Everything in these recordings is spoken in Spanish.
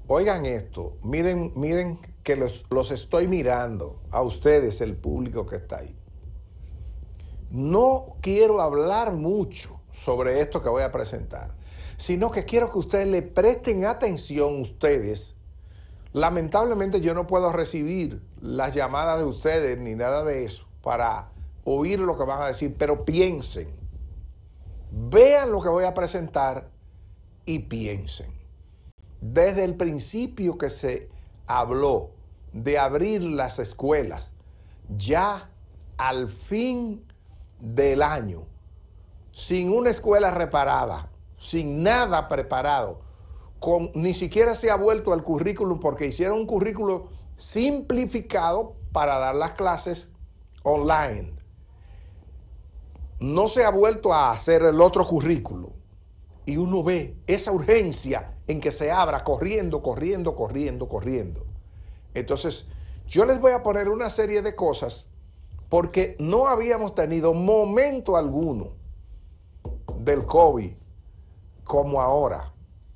Oigan esto, miren que los estoy mirando a ustedes, el público que está ahí. No quiero hablar mucho sobre esto que voy a presentar, sino que quiero que ustedes le presten atención ustedes. Lamentablemente yo no puedo recibir las llamadas de ustedes ni nada de eso para oír lo que van a decir, pero piensen, vean lo que voy a presentar y piensen. Desde el principio que se habló de abrir las escuelas, ya al fin del año, sin una escuela reparada, sin nada preparado, ni siquiera se ha vuelto al currículum porque hicieron un currículum simplificado para dar las clases online. No se ha vuelto a hacer el otro currículum. Y uno ve esa urgencia en que se abra corriendo. Entonces, yo les voy a poner una serie de cosas porque no habíamos tenido momento alguno del COVID como ahora.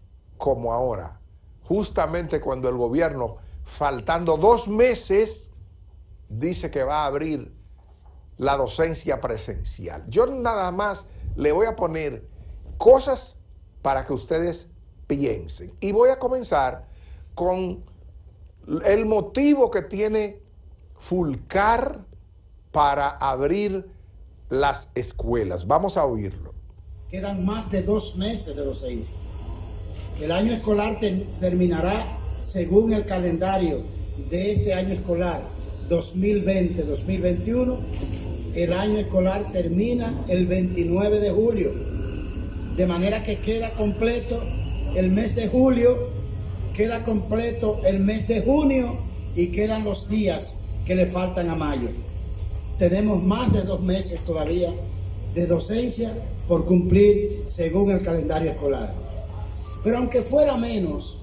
Justamente cuando el gobierno, faltando 2 meses, dice que va a abrir la docencia presencial. Yo nada más le voy a poner cosas para que ustedes piensen. Y voy a comenzar con el motivo que tiene Fulcar para abrir las escuelas. Vamos a oírlo. Quedan más de 2 meses de docencia. El año escolar terminará según el calendario de este año escolar 2020-2021. El año escolar termina el 29 de julio. De manera que queda completo el mes de julio, queda completo el mes de junio y quedan los días que le faltan a mayo. Tenemos más de 2 meses todavía de docencia por cumplir según el calendario escolar. Pero aunque fuera menos,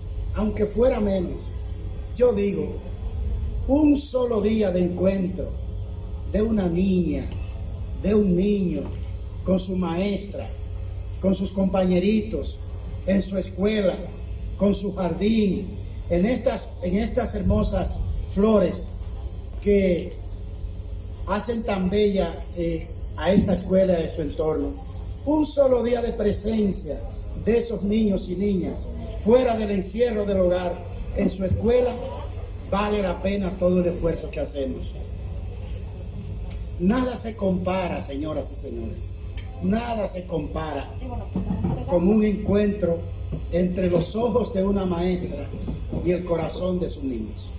yo digo, un solo día de encuentro de una niña, de un niño, con su maestra, con sus compañeritos, en su escuela, con su jardín, en estas hermosas flores que hacen tan bella a esta escuela y su entorno. Un solo día de presencia de esos niños y niñas fuera del encierro del hogar, en su escuela, vale la pena todo el esfuerzo que hacemos. Nada se compara, señoras y señores, nada se compara con un encuentro entre los ojos de una maestra y el corazón de sus niños.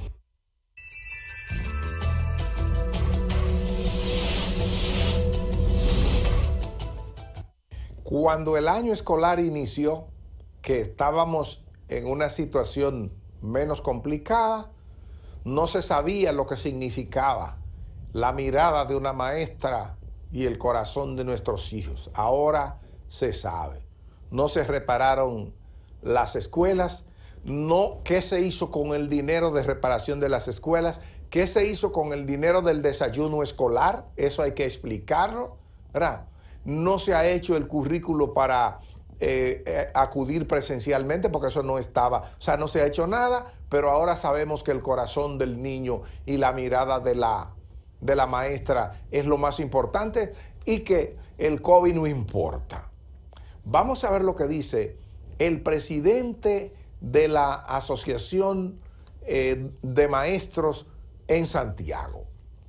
Cuando el año escolar inició, que estábamos en una situación menos complicada, no se sabía lo que significaba la mirada de una maestra y el corazón de nuestros hijos. Ahora se sabe. No se repararon las escuelas, no, ¿qué se hizo con el dinero de reparación de las escuelas? ¿Qué se hizo con el dinero del desayuno escolar? Eso hay que explicarlo, ¿verdad? No se ha hecho el currículo para acudir presencialmente porque eso no estaba, o sea, no se ha hecho nada, pero ahora sabemos que el corazón del niño y la mirada de la maestra es lo más importante y que el COVID no importa. Vamos a ver lo que dice el presidente de la Asociación de Maestros en Santiago.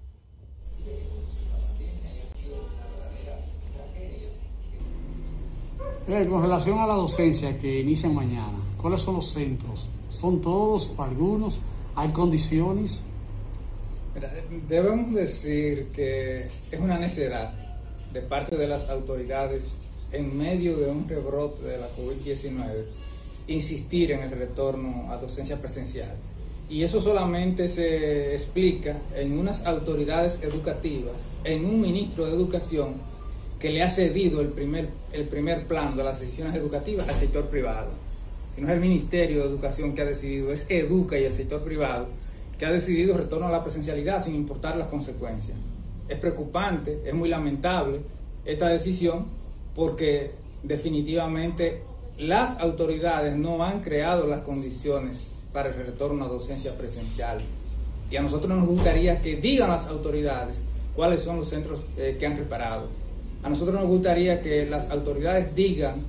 Con relación a la docencia que inicia mañana, ¿cuáles son los centros? ¿Son todos o algunos? ¿Hay condiciones? Debemos decir que es una necedad de parte de las autoridades en medio de un rebrote de la COVID-19 insistir en el retorno a docencia presencial. Y eso solamente se explica en unas autoridades educativas, en un ministro de Educación que le ha cedido el primer plano de las decisiones educativas al sector privado. Que no es el Ministerio de Educación que ha decidido, es Educa y el sector privado que ha decidido retorno a la presencialidad sin importar las consecuencias. Es preocupante, es muy lamentable esta decisión porque definitivamente las autoridades no han creado las condiciones para el retorno a docencia presencial. Y a nosotros nos gustaría que digan las autoridades cuáles son los centros que han reparado. A nosotros nos gustaría que las autoridades digan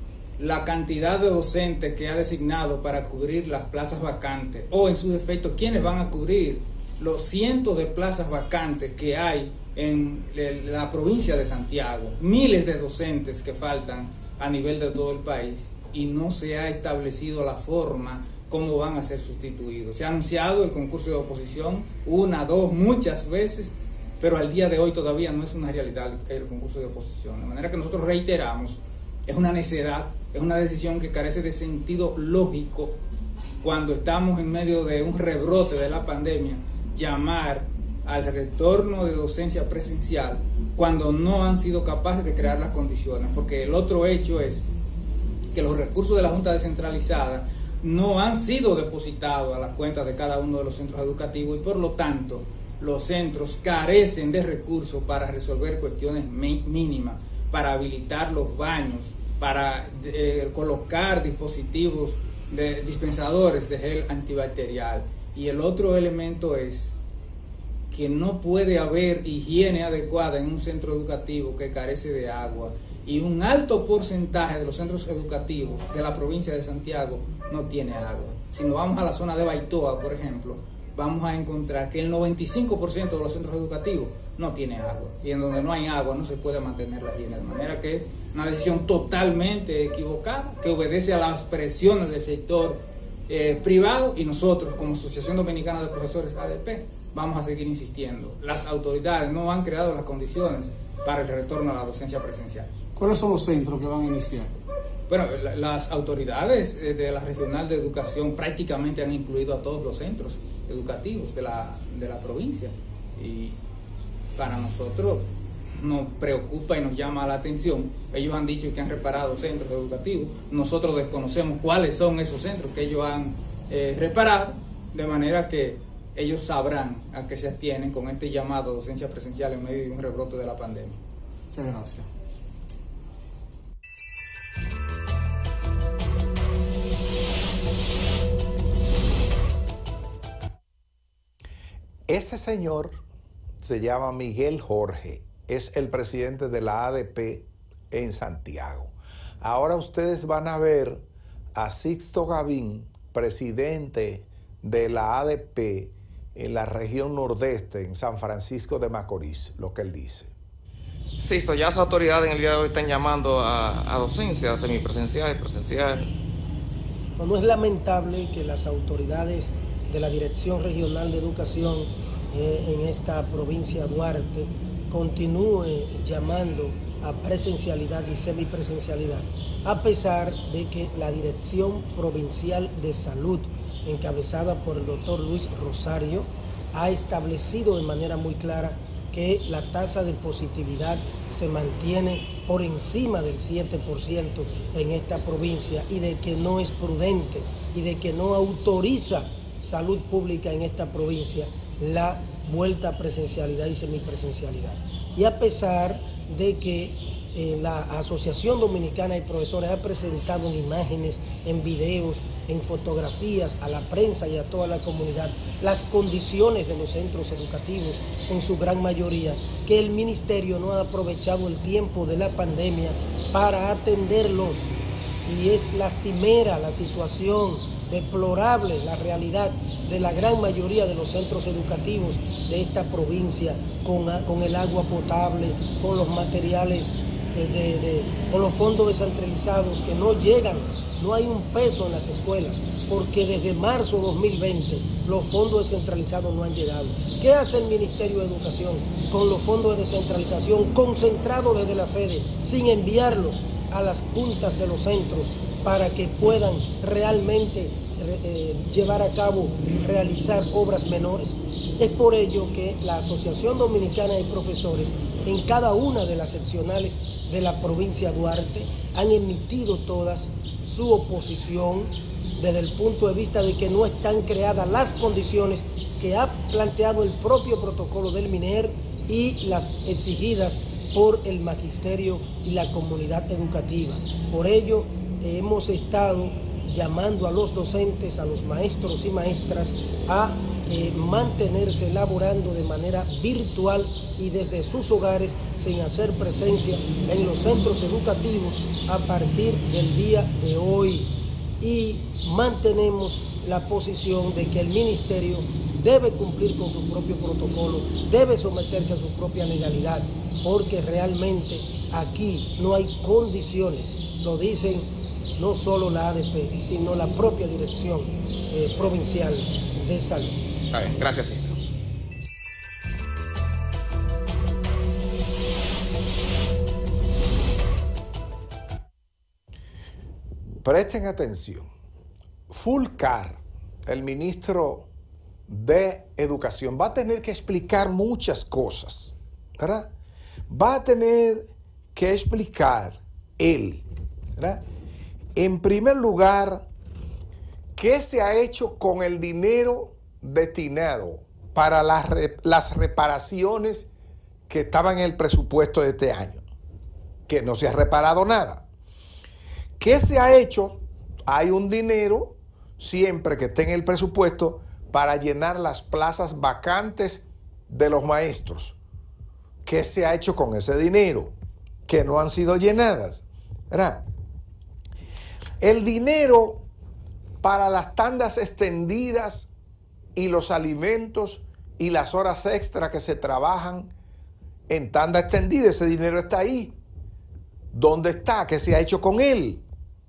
la cantidad de docentes que ha designado para cubrir las plazas vacantes, o en su defecto, quiénes van a cubrir los cientos de plazas vacantes que hay en la provincia de Santiago, miles de docentes que faltan a nivel de todo el país, y no se ha establecido la forma cómo van a ser sustituidos. Se ha anunciado el concurso de oposición una, dos, muchas veces, pero al día de hoy todavía no es una realidad el concurso de oposición. De manera que nosotros reiteramos, es una necedad, es una decisión que carece de sentido lógico cuando estamos en medio de un rebrote de la pandemia, llamar al retorno de docencia presencial cuando no han sido capaces de crear las condiciones, porque el otro hecho es que los recursos de la Junta Descentralizada no han sido depositados a las cuentas de cada uno de los centros educativos, y por lo tanto los centros carecen de recursos para resolver cuestiones mínimas, para habilitar los baños, para colocar dispositivos de dispensadores de gel antibacterial. Y el otro elemento es que no puede haber higiene adecuada en un centro educativo que carece de agua, y un alto porcentaje de los centros educativos de la provincia de Santiago no tiene agua. Si nos vamos a la zona de Baitoa, por ejemplo, vamos a encontrar que el 95% de los centros educativos no tiene agua, y en donde no hay agua no se puede mantener la higiene, de manera que es una decisión totalmente equivocada que obedece a las presiones del sector privado, y nosotros como Asociación Dominicana de Profesores ADP vamos a seguir insistiendo. Las autoridades no han creado las condiciones para el retorno a la docencia presencial. ¿Cuáles son los centros que van a iniciar? Bueno, las autoridades de la Regional de Educación prácticamente han incluido a todos los centros educativos de la provincia, y para nosotros nos preocupa y nos llama la atención. Ellos han dicho que han reparado centros educativos, nosotros desconocemos cuáles son esos centros que ellos han reparado, de manera que ellos sabrán a qué se atienen con este llamado a docencia presencial en medio de un rebrote de la pandemia. Muchas gracias. Ese señor se llama Miguel Jorge, es el presidente de la ADP en Santiago. Ahora ustedes van a ver a Sixto Gavín, presidente de la ADP en la región nordeste, en San Francisco de Macorís, lo que él dice. Sixto, ya las autoridades en el día de hoy están llamando a docencia semipresencial y presencial. Bueno, es lamentable que las autoridades de la Dirección Regional de Educación en esta provincia de Duarte continúe llamando a presencialidad y semipresencialidad, a pesar de que la Dirección Provincial de Salud, encabezada por el doctor Luis Rosario, ha establecido de manera muy clara que la tasa de positividad se mantiene por encima del 7% en esta provincia, y de que no es prudente y de que no autoriza Salud Pública en esta provincia la vuelta a presencialidad y semipresencialidad. Y a pesar de que la Asociación Dominicana de Profesores ha presentado en imágenes, en videos, en fotografías a la prensa y a toda la comunidad las condiciones de los centros educativos en su gran mayoría, que el Ministerio no ha aprovechado el tiempo de la pandemia para atenderlos, y es lastimera la situación, deplorable la realidad de la gran mayoría de los centros educativos de esta provincia, con el agua potable, con los materiales, con los fondos descentralizados que no llegan, no hay un peso en las escuelas, porque desde marzo de 2020 los fondos descentralizados no han llegado. ¿Qué hace el Ministerio de Educación con los fondos de descentralización concentrados desde la sede, sin enviarlos a las juntas de los centros para que puedan realmente llevar a cabo, realizar obras menores? Es por ello que la Asociación Dominicana de Profesores, en cada una de las seccionales de la provincia de Duarte, han emitido todas su oposición desde el punto de vista de que no están creadas las condiciones que ha planteado el propio protocolo del MINER y las exigidas por el magisterio y la comunidad educativa. Por ello hemos estado llamando a los docentes, a los maestros y maestras a mantenerse laborando de manera virtual y desde sus hogares sin hacer presencia en los centros educativos a partir del día de hoy. Y mantenemos la posición de que el ministerio debe cumplir con su propio protocolo, debe someterse a su propia legalidad, porque realmente aquí no hay condiciones, lo dicen no solo la ADP, sino la propia Dirección Provincial de Salud. Está bien, gracias, Sisto. Presten atención. Fulcar, el ministro de Educación, va a tener que explicar muchas cosas, ¿verdad? Va a tener que explicar él, ¿verdad? En primer lugar, ¿qué se ha hecho con el dinero destinado para las reparaciones que estaban en el presupuesto de este año? Que no se ha reparado nada. ¿Qué se ha hecho? Hay un dinero siempre que esté en el presupuesto para llenar las plazas vacantes de los maestros. ¿Qué se ha hecho con ese dinero? Que no han sido llenadas, ¿verdad? El dinero para las tandas extendidas y los alimentos y las horas extra que se trabajan en tanda extendida, ese dinero está ahí. ¿Dónde está? ¿Qué se ha hecho con él?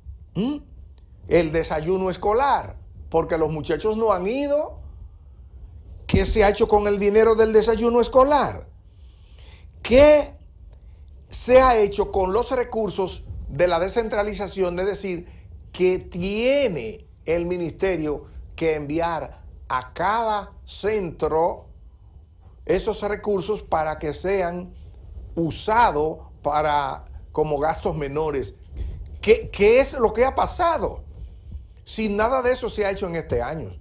El desayuno escolar, porque los muchachos no han ido. ¿Qué se ha hecho con el dinero del desayuno escolar? ¿Qué se ha hecho con los recursos de la descentralización? Es decir, que tiene el ministerio que enviar a cada centro esos recursos para que sean usados como gastos menores. ¿Qué es lo que ha pasado? Si nada de eso se ha hecho en este año.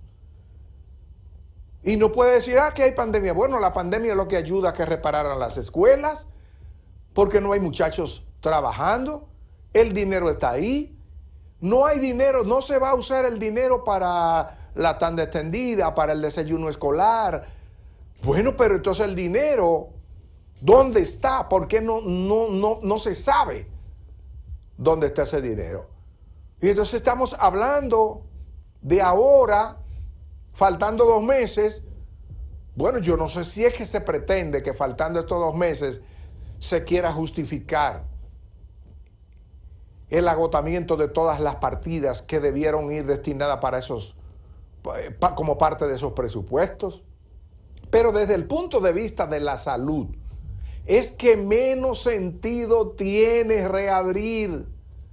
Y no puede decir, que hay pandemia. Bueno, la pandemia es lo que ayuda a que repararan las escuelas, porque no hay muchachos trabajando. El dinero está ahí. No hay dinero, no se va a usar el dinero para la tanda extendida, para el desayuno escolar. Bueno, pero entonces el dinero, ¿dónde está? ¿Por qué no se sabe dónde está ese dinero? Y entonces estamos hablando de ahora, faltando 2 meses. Bueno, yo no sé si es que se pretende que faltando estos 2 meses se quiera justificar el agotamiento de todas las partidas que debieron ir destinadas para esos, como parte de esos presupuestos. Pero desde el punto de vista de la salud, es que menos sentido tiene reabrir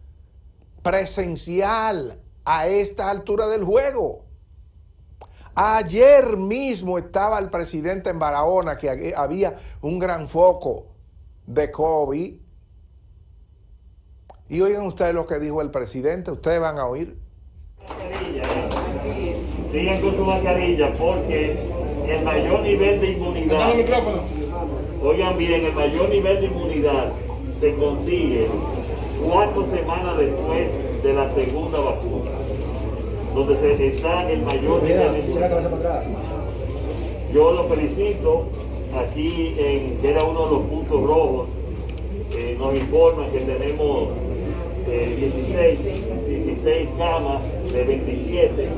presencial a esta altura del juego. Ayer mismo estaba el presidente en Barahona, que había un gran foco de COVID. Y oigan ustedes lo que dijo el presidente, ustedes van a oír. Sigan con su mascarilla porque el mayor nivel de inmunidad, oigan bien, el mayor nivel de inmunidad se consigue 4 semanas después de la segunda vacuna, donde se está el mayor nivel de inmunidad. Yo lo felicito. Aquí que era uno de los puntos rojos, nos informan que tenemos 16 camas de 27.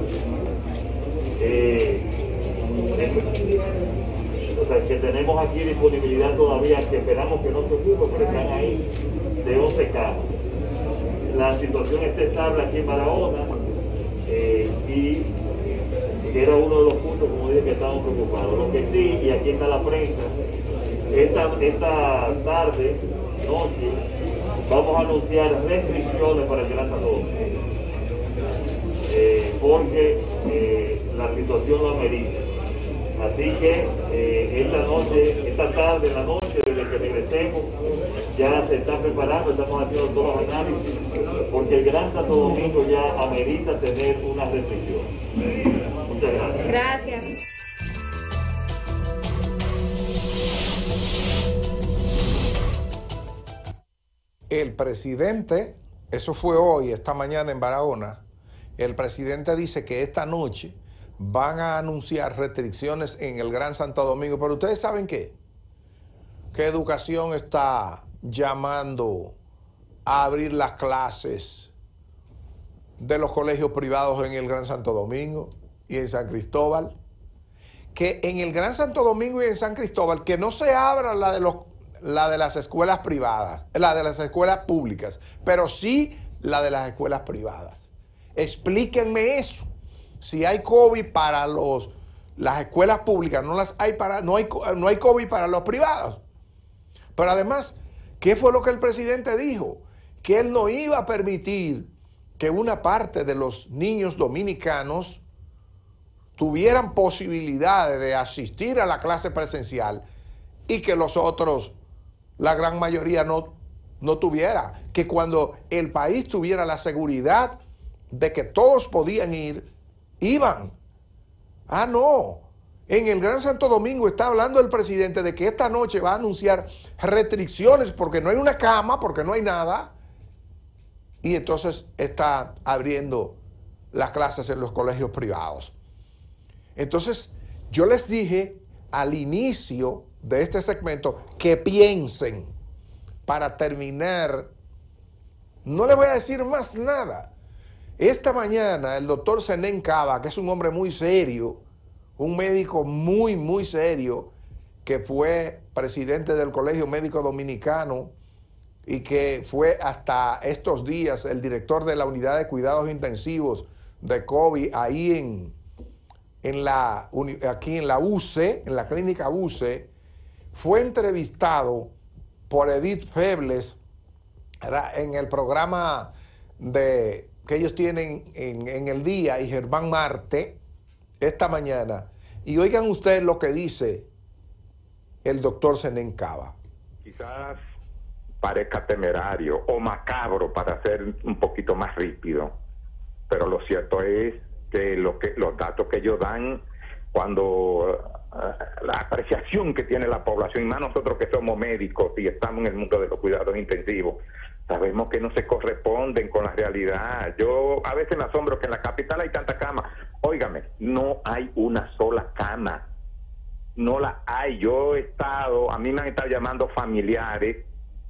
O sea, que tenemos aquí disponibilidad todavía, que esperamos que no se ocupe, pero están ahí, de 11 camas. La situación está estable aquí en Barahona, y que era uno de los puntos, como dije, que estábamos preocupados. Lo que sí, y aquí está la prensa, esta tarde, noche, vamos a anunciar restricciones para el Gran Santo Domingo, porque la situación lo amerita. Así que esta tarde, en la noche, desde que regresemos, ya se está preparando, estamos haciendo todos los análisis, porque el Gran Santo Domingo ya amerita tener una restricción. Muchas gracias. Gracias. El presidente, eso fue hoy, esta mañana en Barahona, el presidente dice que esta noche van a anunciar restricciones en el Gran Santo Domingo, pero ustedes saben qué, que Educación está llamando a abrir las clases de los colegios privados en el Gran Santo Domingo y en San Cristóbal, que en el Gran Santo Domingo y en San Cristóbal que no se abra la de las escuelas privadas, la de las escuelas públicas, pero sí la de las escuelas privadas. Explíquenme eso. Si hay COVID para las escuelas públicas, no hay COVID para los privados. Pero además, ¿qué fue lo que el presidente dijo? Que él no iba a permitir que una parte de los niños dominicanos tuvieran posibilidades de asistir a la clase presencial y que los otros, la gran mayoría, no tuviera. Que cuando el país tuviera la seguridad de que todos podían ir, iban. Ah, no. En el Gran Santo Domingo está hablando el presidente de que esta noche va a anunciar restricciones porque no hay una cama, porque no hay nada. Y entonces está abriendo las clases en los colegios privados. Entonces, yo les dije al inicio de este segmento que piensen para terminar. No les voy a decir más nada. Esta mañana el doctor Zenén Cava, que es un hombre muy serio, un médico muy, muy serio, que fue presidente del Colegio Médico Dominicano y que fue hasta estos días el director de la unidad de cuidados intensivos de COVID ahí aquí en la UCE, en la clínica UCE, fue entrevistado por Edith Febles en el programa que ellos tienen en el día, y Germán Marte, esta mañana. Y oigan ustedes lo que dice el doctor Zenén Cava. Quizás parezca temerario o macabro para ser un poquito más ríspido, pero lo cierto es que los datos que ellos dan, cuando la apreciación que tiene la población, y más nosotros que somos médicos y estamos en el mundo de los cuidados intensivos, sabemos que no se corresponden con la realidad. Yo a veces me asombro que en la capital hay tanta cama. Óigame, no hay una sola cama. No la hay. A mí me han estado llamando familiares,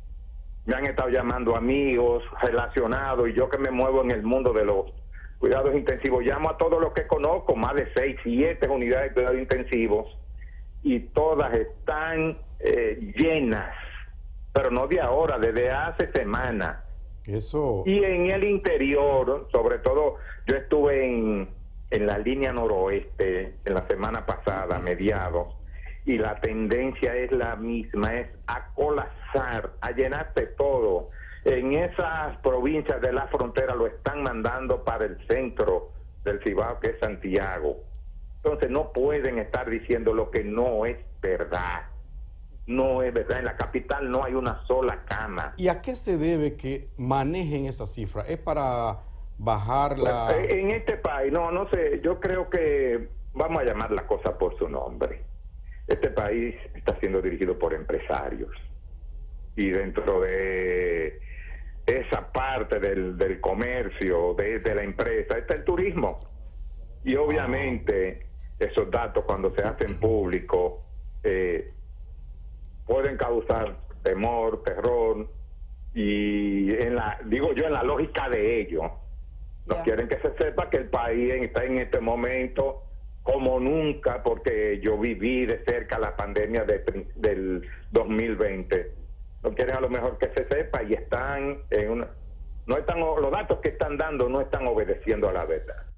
me han estado llamando amigos, relacionados, y yo que me muevo en el mundo de los cuidados intensivos, llamo a todos los que conozco, más de 6, 7 unidades de cuidados intensivos, y todas están llenas, pero no de ahora, desde hace semanas. Eso. Y en el interior, sobre todo, yo estuve en la línea noroeste en la semana pasada, mediados, y la tendencia es la misma, es a colapsar, a llenarse todo. En esas provincias de la frontera lo están mandando para el centro del Cibao, que es Santiago. Entonces no pueden estar diciendo lo que no es verdad. No es verdad. En la capital no hay una sola cama. ¿Y a qué se debe que manejen esa cifra? ¿Es para bajar la...? Pues, en este país, no sé, yo creo que vamos a llamar la cosa por su nombre. Este país está siendo dirigido por empresarios. Y dentro de esa parte del comercio, de la empresa, está el turismo. Y obviamente esos datos, cuando se hacen públicos, pueden causar temor, terror, y en la lógica de ellos, no quieren que se sepa que el país está en este momento como nunca, porque yo viví de cerca la pandemia del 2020. No quieren a lo mejor que se sepa, y están los datos que están dando no están obedeciendo a la verdad.